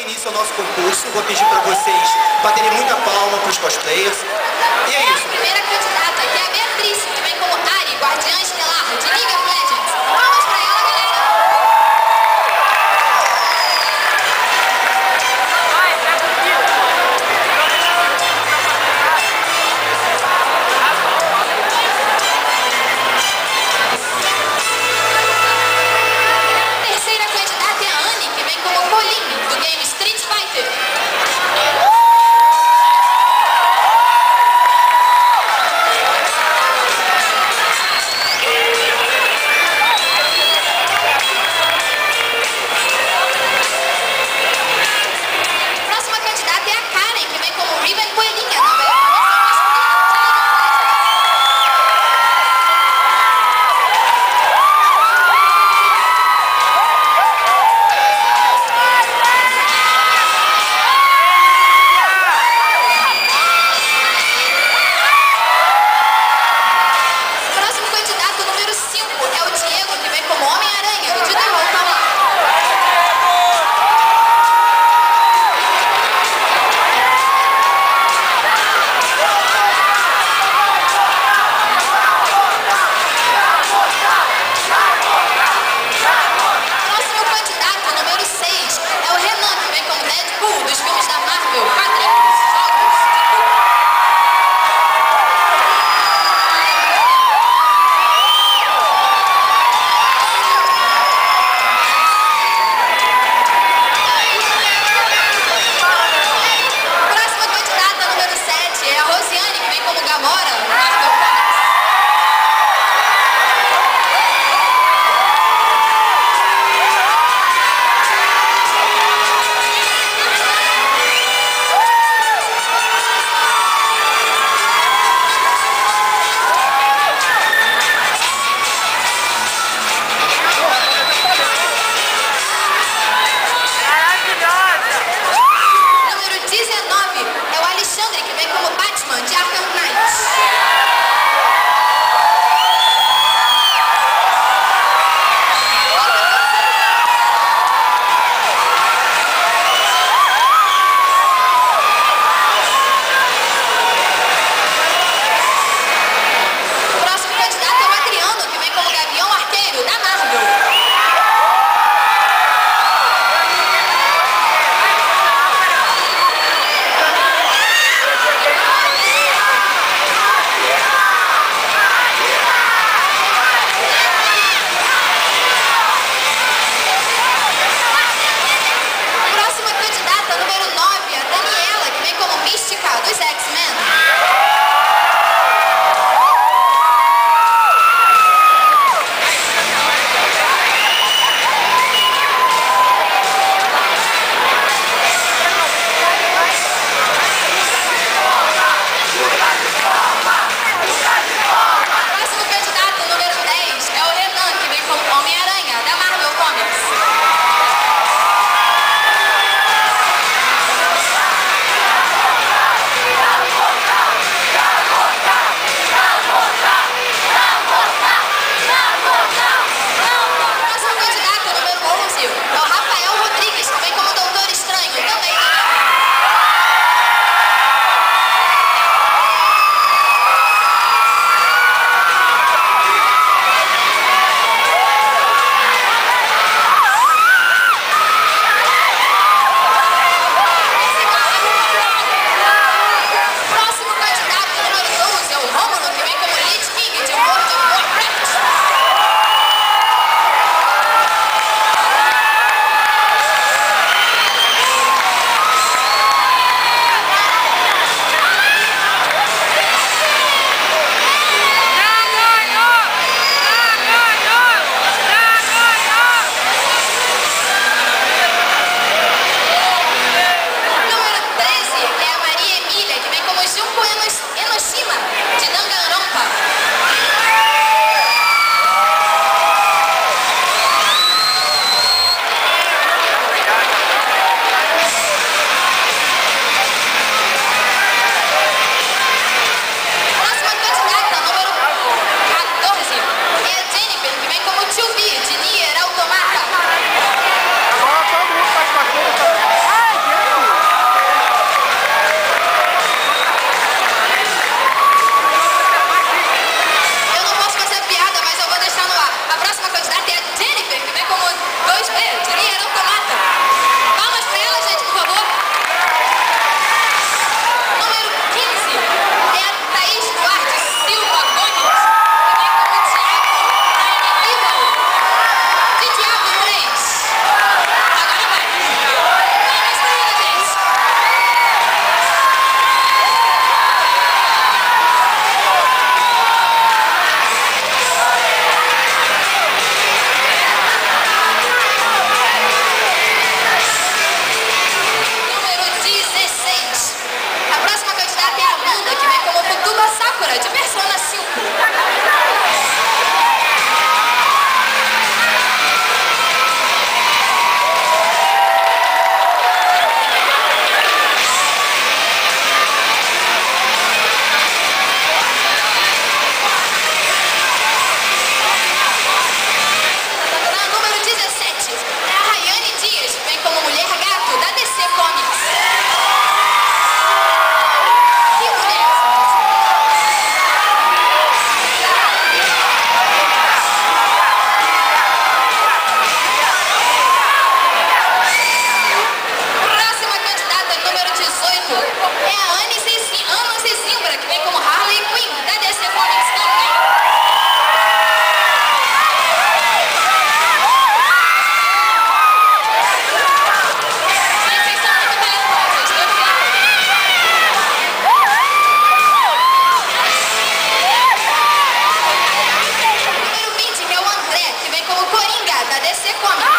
início ao nosso concurso. Vou pedir para vocês baterem muita palma para os cosplayers. E é isso. A primeira candidata, que é a Beatriz, que vem como Ari, guardiã estelar de League of Legends. Palmas para ela, galera! Terceira candidata é a Anne, que vem como Pauline, do game Street Fighter. Próxima candidata é a Karen, que vem como Riven Coelhinha, na versão Próximo candidato, número 5, é o Diego, que vem como Homem-Aranha, de The Roll Tower. Próximo candidato, número 6, é o Renan, que vem como Deadpool, dos filmes da Marvel, quadrinhos, jogos, de tudo. Próxima candidata, número 7, é a Rosiane, que vem como Gamora, no Marvel Comics. Número 19 é o Alexandre, que vem como Batman de Arkham Knight. O próximo candidato é o Adriano, que vem como Gavião Arqueiro da Marvel. Próxima candidata, número 9, a Daniela, que vem como Mística dos X-Men. Próximo candidato, número 10, é o Renan, que vem como Homem-Aranha da Marvel Comics. Próximo candidato, número 11, é o Rafael Rodrigues, que vem como Doutor Estranho, também da Marvel. Próximo candidato, número 12, é o Rômulo, que vem como Lich King de World of Warcraft. Número 13 é a Maria Emília, que vem como Junko Enoshima, de Danganronpa. Próxima candidata, número 14, é a Jennifer, que vem como 2B, de Nier Automata. Agora todo mundo faz pastor também. da DC Comics.